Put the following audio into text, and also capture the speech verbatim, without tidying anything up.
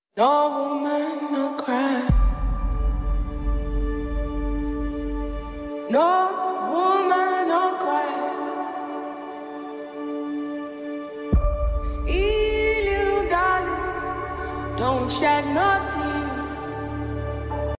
No woman, no cry. No woman, no cry. Hey, little darling, don't shed no tears.